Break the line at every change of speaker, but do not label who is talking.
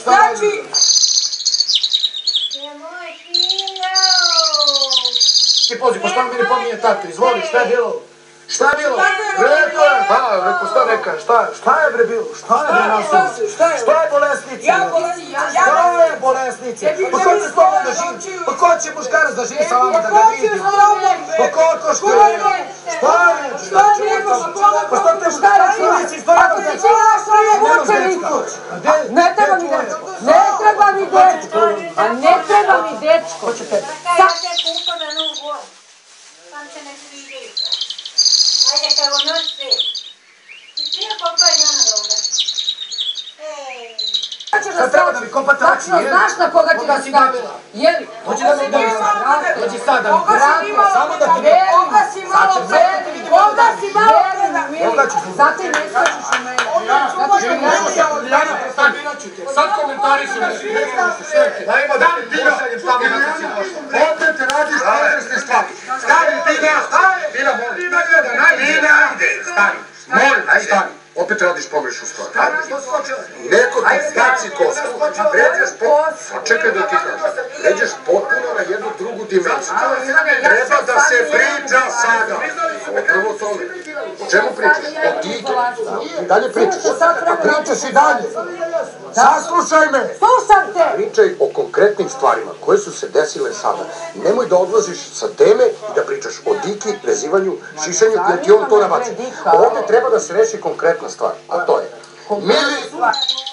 Znači...
Ti pozi, pa šta mi ne pominje tatu, izvoli, šta je bilo? Šta je bilo? Rekao je, da, rekao šta neka, šta je bre bilo? Šta je bre nasilnice? Šta je bolesnice? Šta je bolesnice? Pa ko će s tobom da živi? Pa ko će muškarac da živi sa vama da ga vidi? Pa koliko što je? Šta je? Pa šta te muškarac ulici stvarno dečko?
Ne treba mi dečko. Ne treba mi dečko. A ne treba mi dečko.
Ko će tebi?
Ajde, kao noć sve. I prije koliko je dana dobro.
Šta treba da mi kompate oči, jel?
Znaš na koga će da stavila? Jeli?
Hoće da mi udari sad. Hoće sad da mi udari. Samo da ti...
Koga si malo veri? Koga si malo veri? Zato i ne skačiš u mene.
Sad komentarišu me. Dajmo da mi pošaljem stavno na kad si došla.
Opet radiš pogrešne stvari. Stani, Tina! Tina, molim. Tina, stani. Molim, stani. Opet radiš pogrešnu stvar. Neko ti baci kosu. Vređaš potpuno, čekaj da ti kažem, vređaš potpuno na jednu drugu dimenziju. Treba da se priča sada. Upravo tome. O čemu pričaš? O Digi. Dalje pričaš. Pričaš i dalje. Saslušaj me.
Slušam te.
Pričaj o konkretnim stvarima koje su se desile sada. Nemoj da odlaziš sa teme i da pričaš o Diki, vezivanju, šišanju, jer ti on to nabaci. Ovdje treba da se reši konkretna stvar, a to je...